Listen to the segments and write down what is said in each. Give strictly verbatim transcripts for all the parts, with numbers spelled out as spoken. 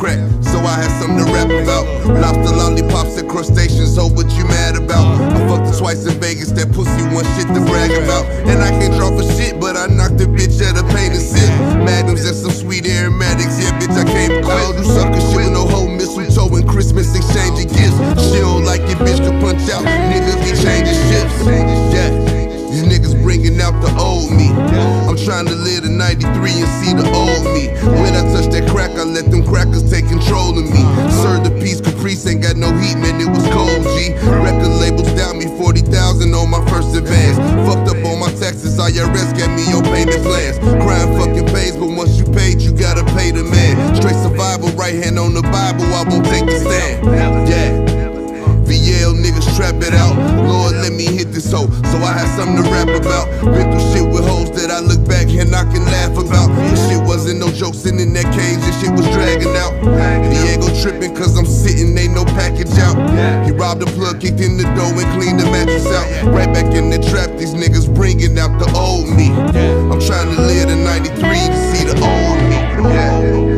crack, so I had something to rap about. Lobster, lollipops, and crustaceans, oh, what you mad about? I fucked her twice in Vegas, that pussy one shit to brag about. And I can't draw for shit, but I knocked a bitch at a paint and sip. Magnums and some sweet aromatics, yeah, bitch, I can't quit. I don't do sucker shit with no whole mistletoe and Christmas exchanging gifts. She don't like it, bitch, can punch out. Niggas be changing ships. Yeah, these niggas bringing out the old me. I'm trying to live the ninety-three and see the old me. When I touch that crack, I let them crackers take control of me. Served the piece, Caprice ain't got no heat, man, it was cold, G. Record labels down me forty thousand on my first advance. Fucked up on my taxes, I R S got me on payment plans. Crime fucking pays, but once you paid, you gotta pay the man. Straight survival, right hand on the Bible, I won't take the stand. Yeah. V L niggas trap it out. Lord, let me hit this hoe, so I had something to rap about. Been through shit with hoes that I look back and I can laugh about. This shit wasn't no joke, sitting in that cage, this shit was dragging out. Diego tripping cause I'm sitting, ain't no package out. He robbed the plug, kicked in the door and cleaned the mattress out. Right back in the trap, these niggas bringing out the old me. I'm trying to live the ninety-three to see the old me. Yeah.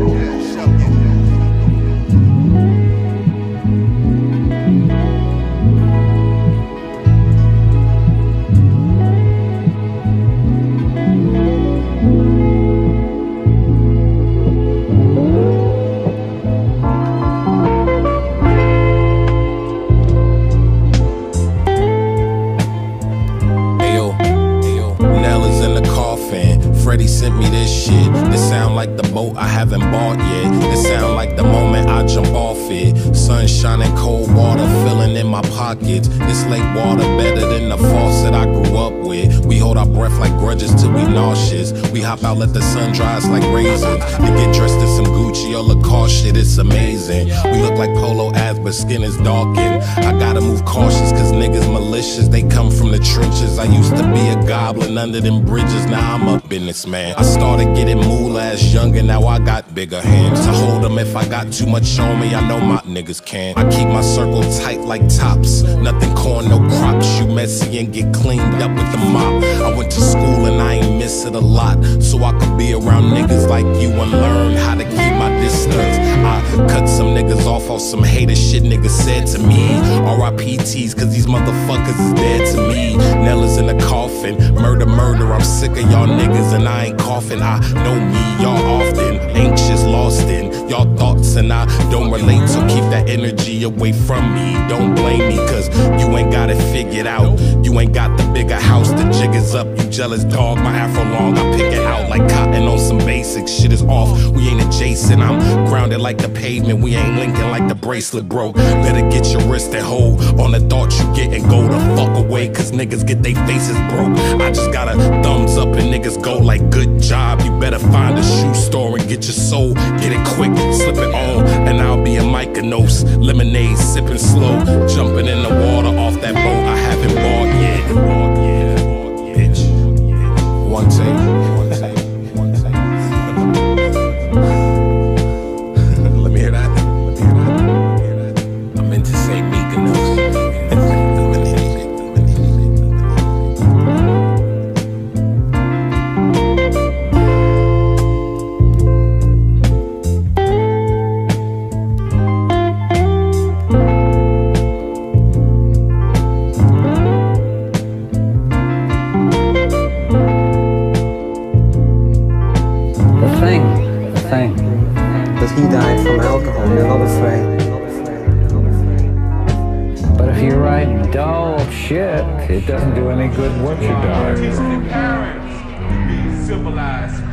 Freddie sent me this shit. This sound like the boat I haven't bought yet. This sound like the moment I jump off it. Sunshine and cold water filling in my pockets. This lake water better than the faucet I grew up with. We hold our breath like grudges till we nauseous. We hop out, let the sun dry us like raisins. To get dressed in some Gucci or Lacoste shit, it's amazing. We look like polo ads, but skin is darkened. I gotta move cautious, cause niggas malicious. They come from the trenches. I used to be a goblin under them bridges. Now I'm a businessman. I started getting moolah as young, and now I got bigger hands. I hold them if I got too much on me. I know my niggas can. I keep my circle tight like tops. Nothing corn, no crops. You messy and get cleaned up with the mop. I went to school and I ain't miss it a lot, so I could be around niggas like you and learn how to keep my distance. I cut some niggas off on some hater shit niggas said to me. R I P Ts cause these motherfuckers is dead to me. Nella's in the coffin. Murder, murder, I'm sick of y'all niggas and I ain't coughing. I know me, y'all often anxious, lost in y'all thoughts, and I don't relate, so keep that energy away from me. Don't blame me, cause you ain't got it figured out. You ain't got the bigger house, the jig is up. You jealous dog, my afro long, I pick it out like cotton on some basics. Shit is off, we ain't adjacent. I'm grounded like the pavement, we ain't linking like the bracelet broke. Better get your wrist and hold on the thought you get and go the fuck away, cause niggas get they faces broke. I just got a thumbs up and niggas go like good job. You better find a shoe store and get your soul, get it quick, slip it on, and I'll be a Mykonos. Lemonade sipping slow, jumping in the water off that boat I haven't bought yet. Bitch, one take, one take, one take. Let me hear that. Let me hear that. I meant to say Mykonos. But he died from alcohol, you're not afraid. But if you write dull shit, it doesn't do any good once you die. Civilized.